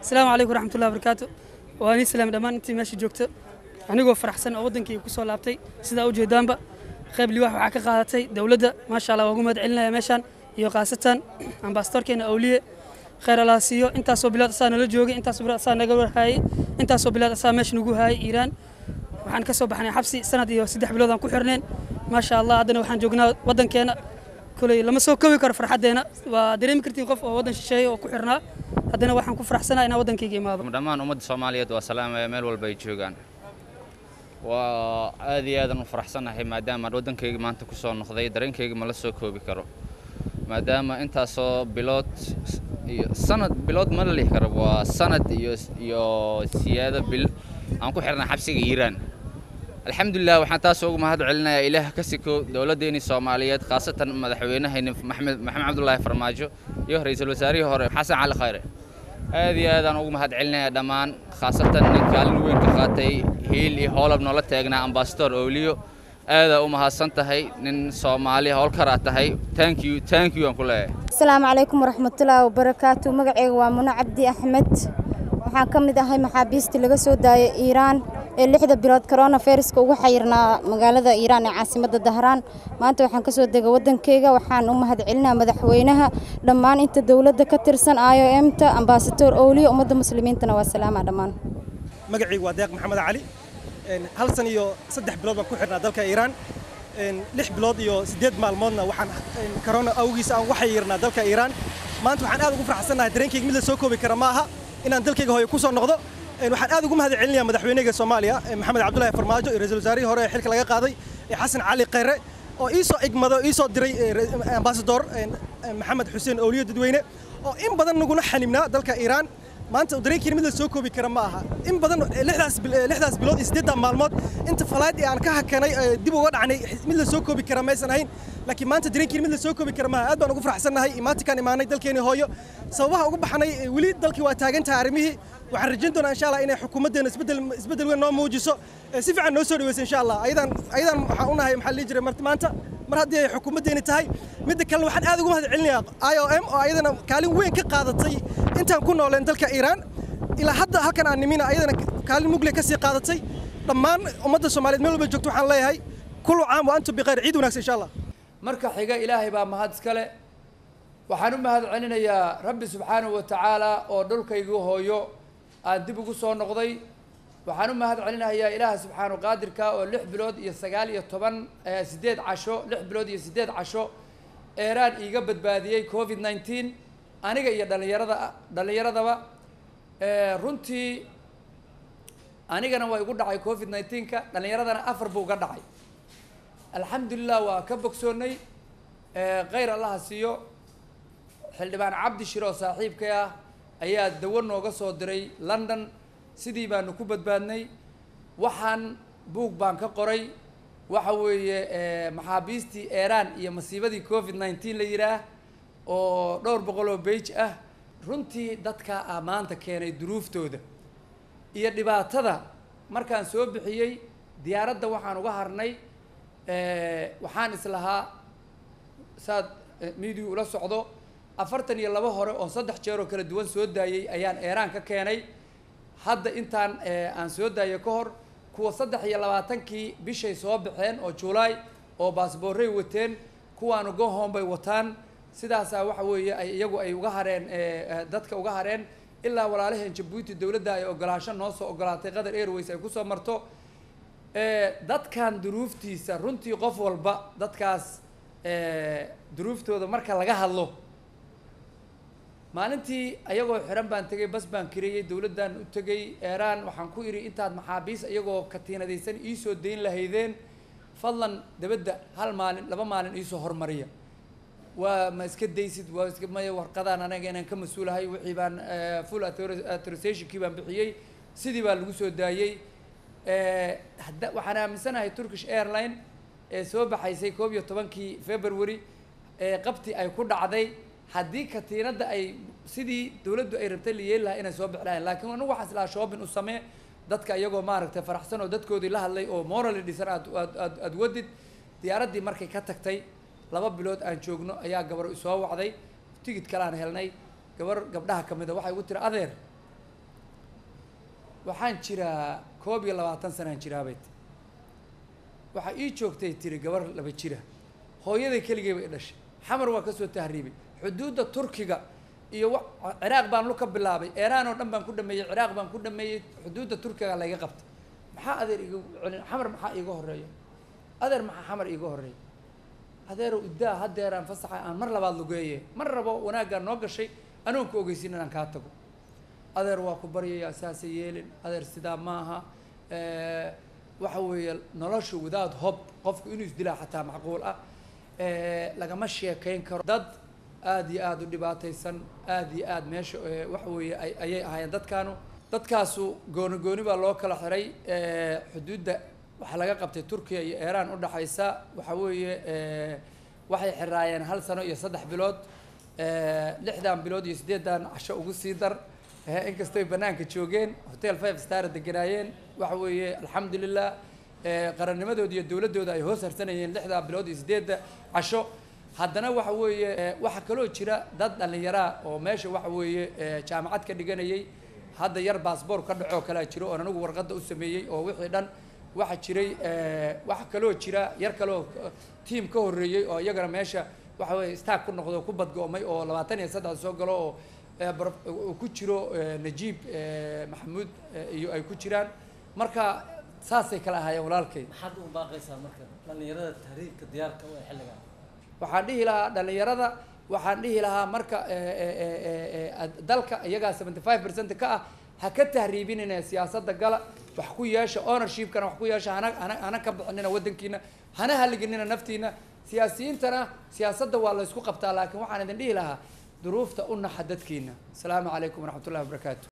السلام عليكم ورحمة الله وبركاته. وأنا سلام دمان أنت ماشي جوكت. أنا جو فرح سنة أودن كي كسول لابتي سيدا وجه دامبا خيب لي واحد وعك قاعدتي دولة ما شاء الله وقوم أدعينا مشان يقاسة أمباستور كنا أولية خير الله سيو أنت سو بلاد سنة للجوجي أنت سو بلاد سنة قبل هاي أنت سو بلاد سنة مش نجو هاي إيران وحن كسب حنا حبسي سنة دي وسيد بلاد عن كحرنين ما شاء الله عدنا وحن جوجنا ودن كنا كل لما سو كوي كرفر حدنا ودريم كرتين قف ودن شيء وكحرنا haddana waxaan ku faraxsanahay inaan wadankayga imaado dhammaan ummadda Soomaaliyeed waa salaamay meel walba ay joogaan waa aad iyo aad u faraxsanahay maadaama wadankayga maanta ku soo noqday dareenkayga ma la soo koobi karo maadaama intaasoo sanad bilood ma la leeyahay karo waa sanad iyo siyaada bil aan ku xirnaa xabsiga Iiraan alxamdulillah waxaan taas ugu mahad celinayaa ilaah ka siko dawladdeena Soomaaliyeed khaasatan madaxweynaha Maxamed Cabdullaahi Farmaajo iyo ra'iisul wasaarihii hore Xasan Cali Khayre aad iyo aad aan ugu mahad celinayaa dhammaan khaasatan kaalin weyn ka qaatay hiil iyo howlab noola taagnaa ambassador Awliyo aad u mahadsan tahay nin Soomaali howl kara tahay thank you aan ku leeyahay Assalaamu calaykum waraxmatullaahi wabarakaatuh magacaygu waa Muna Cabdi Axmed waxaan ka mid ahay maxaabiista laga soo daayay Iiraan ee 6 bilood corona viruska ugu xayirnaa magaalada Iiraan ee caasimadda Dahraan maanta waxaan ka soo degay wadankayga waxaan u mahad celinayaa madaxweynaha dhammaan inta dawladda ka tirsan IOM-ta ambassador Awliyo ummadda muslimiintana waa salaama dhammaan magacaygu waa Deeq Maxamed Cali hal san iyo 3 bilood baan ku xirnaa dalka Iiraan 6 bilood iyo 8 maalmoodna waxaan corona awgiisa aan wax xayirnaa dalka Iiraan maanta waxaan aad ugu faraxsanahay dareenkayga mid la soo koobi kara ma aha inaan dalkayga hooyo ku soo noqdo waxaan aad ugu mahad celinayaa madaxweynaha Soomaaliya Maxamed Cabdullaahi Farmaajo iyo ra'iisul wasaarihii hore xilka laga qaaday Xasan Cali Khayre oo ii soo diray ambassador Maxamed Xuseen Awliyo dadweyne oo in badan naguna xanimnaa dalka Iiraan maanta dareenkii mid la soo koobi kara ma aha in badan 6 bilood iyo 8 maalmood inta falaad aan ka hakanay dib uga dhacnay mid la soo koobi kara ma aysan ahayn laakiin maanta dareenkii mid la soo koobi kara ma aad baan ugu faraxsanahay imaantikan imaanay dalkeena hooyo sababaha ugu baxnay wali dalkii waa taagan tahay arrimihii waxaan rajayn doonaa insha Allah inay xukuumadeena isbedel weyn noo muujiso si fiican noo soo dhaweyso insha Allah aydan waxaan u nahay maxaa la jiray maanta mar haddii ay xukuumadeena tahay mid kale waxaan aad ugu mahad celinayaa IOM oo ayadana kaalin weyn ka qaadatay intaan ku nooleen dalka Iiraan ilaa hadda halkan aan nimina ayadana kaalin mugle ka sii qaadatay dhammaan ummadda Soomaaliyeed meel walba joogto waxaan leeyahay kullu caam wa antum bikhayr ciid wanaagsan insha Allah marka xiga ilaahay baa mahad iskale waxaan u mahad celinayaa rabbi subxaanahu wa tacaala oo dhulkaygu hooyo aan dib ugu soo noqday waxaan u mahad celinayaa ilaaha subxaanahu qaadirka oo 6 bilood iyo 8 casho 6 bilood iyo 8 casho Iiraan iiga badbaadiyay COVID-19 aniga iyo dhalinyaradaba runtii anigana waa igu dhacay COVID-19ka dhalinyaradana 4 buu uga dhacay alxamdulillah waa ka bogsoonay khayr Allah siiyo xildhibaan Cabdi Shiro saaxiibkay ah ayaa dawo nooga soo diray London sidii baanu ku badbaadnay waxaan buug baan ka qoray waxa weeye maxaabiistii Iiraan iyo masiibadii COVID-19 la yiraah oo dhowr boqol oo page ah runtii dadka maanta keenay duruuftooda iyo dhibaatada markaan soo bixiyay diyaaradda waxaan uga harnay waxaan islahaa saad media ula socdo 42 hore oo 3 jeer oo kala duwan soo daayay ayaan Iiraan ka keenay hadda intaan aan soo daayo ka hor kuwa 23kii bishay soo baxeen oo July oo baasaboorey wateen kuwaanu go home bay wataan sidaas waxa weeye ay iyagu ay uga hareen dadka uga hareen ilaa walaalaheen Djibouti dawladda ay ogolaasho noo soo ogolaatay Qatar Airways ay ku soo marto dadkan duruuftiisa runtii qof walba dadkaas duruuftooda marka laga hadlo maalintii ayagoo xiran baan tagay bas baan kiriyay dawladdan u tagay Iiraan waxaan ku iri intaad maxaabiis ayagoo katiinadaysan ii soo deyn lahaydeen fadlan dabadda hal maalin laba maalin ii soo hormariya waa ma iska daysid waa iska ma warqadaan anaga inaan ka masuulahay wixii baan full authorization-kii baan bixiyay sidii baa lagu soo daayay waxaan aaminsanahay Turkish Airline ee soo baxaysay 11kii February qabti ay ku dhacday haddii katiinada ay sidii dawladdu ay rabtay leeyahay inay soo bixlaan laakiin anigu waxaas la shopping u samee dadka iyagoo maaragtay faraxsan oo dadkoodii la hadlay oo moral dhisan aad wadid diyaaradii markay ka tagtay 2 bilood aan joogno ayaa gabar soo wacday tigid kale aan helnay gabadhaha kamid ah waxay ugu tiri adeer waxaan jiraa 21 sanaan jiraabay waxa ii joogtay tiri gabar 2 jira hooyaday keligay bay dhashay xamar waa ka soo tahriibay xuduudda turkiga iyo ciraaq baan lu ka bilaabay iiraan oo dhan baan ku dhameeyay ciraaq baan ku dhameeyay xuduudda turkiga la iga qabtay maxaa adeer iga celin xamar maxaa iga horeeyo adeer maxaa xamar iga horeeyo adeer udaa hadeeraan fasaxa aan mar labaad lugeeyay mar rabo wanaaga noo gashay anoon ku ogeysin inaan ka tago adeer waa ku baryaya asaasi yeelin adeer sidaa maaha waxa weeye nolosha wadaad hob qofku inuu isdilaa xataa macquul ah lagama sheekayn karo dad aad iyo aad u dhibaataysan aad iyo aad meesha waxa weeye ayay ahaayeen dadkaasu gooni baa loo kala xiray xuduudda waxa laga qabtay Turkiya iyo Iran u dhaxaysa waxa weeye waxay xiraayeen 1 sano iyo 3 bilood 6 bilood iyo 8 casho ugu sii dar inkastoo banaanka joogeen hotel 5 star deganaayeen waxa weeye alxamdulillah qarannimadooda iyo dawladooda ay hoos harsanayeen 6 bilood iyo 8 casho haddana waxa weeye waxa kaloo jira dad dhalinyaro oo meesha waxa weeye jaamacad ka dhiganayay hadda yar passport ka dhaco kala jiro oo anagu warqadda u sameeyay oo wixii dhan waxa jiray waxa kaloo jira yar kaloo team ka horeeyay oo iyagana meesha waxa weeye stack ku noqdo ku badgoomay oo 23 soo galo oo ku jiro Najiib Maxamuud iyo ay ku jiraan marka saasay kala ahaayeen walaalkay maxaad u baaqaysaa marka dhalinyarada tahriirka diyaarka u xilligan waxaan dhihi lahaa dhalinyarada waxaan dhihi lahaa marka dalka iyaga 75% ka ah ha ka tahriibinina siyaasadda gala wax ku yeesha ownership kana wax ku yeesha ana ka bixinina wadankiina hana haliginina naftiina siyaasiyiintana siyaasadda waa la isku qabtaa laakiin waxaan idin dhihi lahaa duruufta u naxadadkiina. Assalaamu calaykum waraxmatullaahi wabarakaatuh.